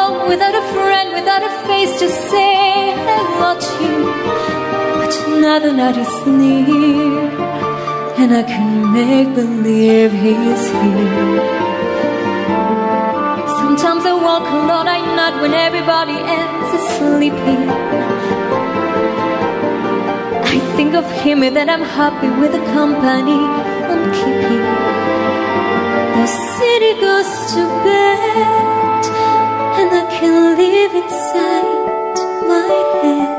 home without a friend, without a face to say hello to. But now the night is near, and I can make believe he's here. Sometimes I walk alone at night when everybody else is sleeping. I think of him and then I'm happy with the company I'm keeping. The city goes to bed, and I can live inside my head.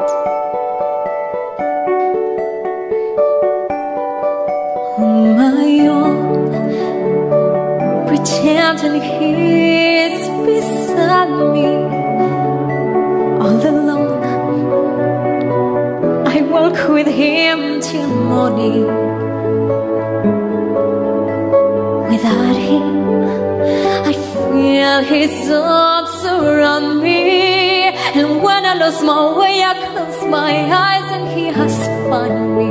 On my own, pretending he's beside me. All alone, I walk with him till morning. Without him, I feel his arms around me. And when I lose my way, I close my eyes and he has found me.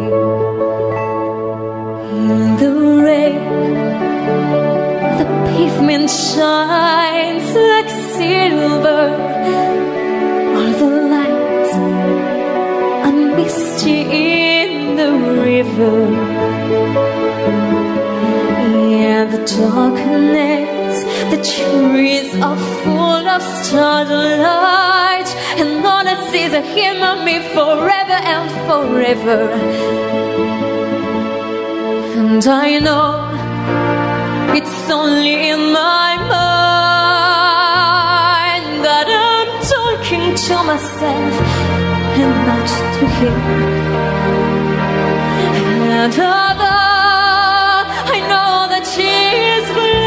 In the rain, the pavement shines like silver. All the lights are misty in the river. In the darkness, the trees are full of starlight, and all I see is him and me forever and forever. And I know it's only in my mind that I'm talking to myself and not to him. And although I know that she is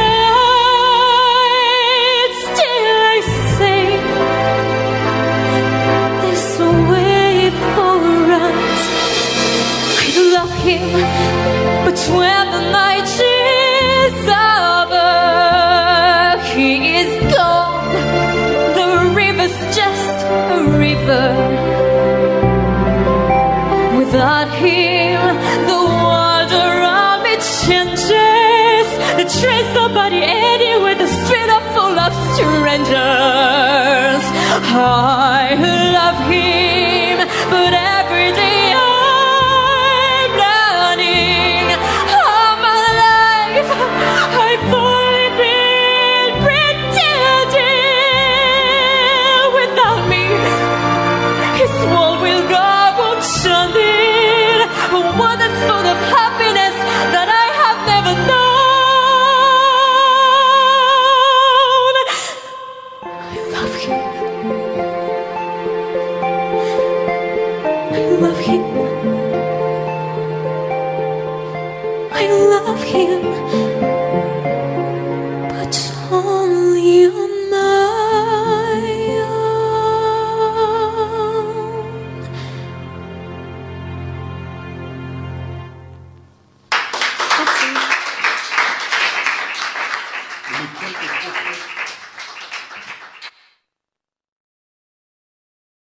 blind, still I say there's a way for us. I love him, but when the night is over, he is gone. The river's just a river. Without him, the world around me changes. There's nobody anywhere, the streets are full of strangers. I love him, but every day